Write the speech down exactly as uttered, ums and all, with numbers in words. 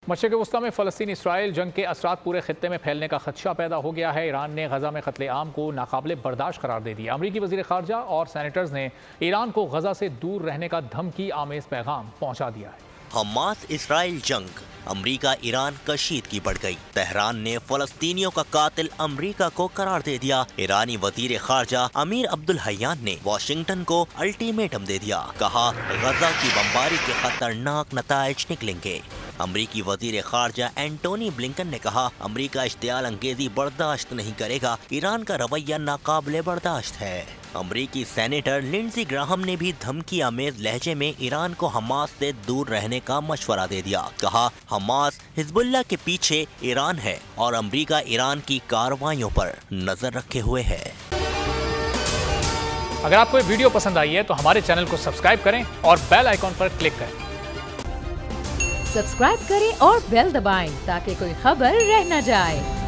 मशरिक़ वस्ता में फ़लस्तीन इसराइल जंग के असरात पूरे खित्ते में फैलने का खदशा पैदा हो गया है। ईरान ने गजा में कत्ले आम को नाकाबिले बर्दाश्त करार दे दिया। अमरीकी वज़ीर ख़ारजा और सेनेटर्स ने ईरान को गजा से दूर रहने का धमकी आमेज़ पैगाम पहुँचा दिया है। हमास इसराइल जंग, अमरीका ईरान कशीदगी बढ़ गई। तेहरान ने फ़लस्तीनियों का कातिल अमरीका को करार दे दिया। ईरानी वज़ीर ख़ारजा अमीर अब्दुल हयान ने वाशिंगटन को अल्टीमेटम दे दिया। कहा, गजा की बमबारी के खतरनाक नताइज निकलेंगे। अमरीकी वज़ीर ख़ारजा एंटोनी ब्लिंकन ने कहा, अमरीका इश्तियाल अंगेजी बर्दाश्त नहीं करेगा। ईरान का रवैया नाकाबिले बर्दाश्त है। अमरीकी सेनेटर लिंडज़ी ग्राहम ने भी धमकी आमेज लहजे में ईरान को हमास से दूर रहने का मशवरा दे दिया। कहा, हमास हिज़्बुल्लाह के पीछे ईरान है और अमरीका ईरान की कार्रवाइयों पर नजर रखे हुए है। अगर आपको ये वीडियो पसंद आई है तो हमारे चैनल को सब्सक्राइब करें और बेल आइकॉन पर क्लिक करें। सब्सक्राइब करें और बेल दबाएं ताकि कोई खबर रह न जाए।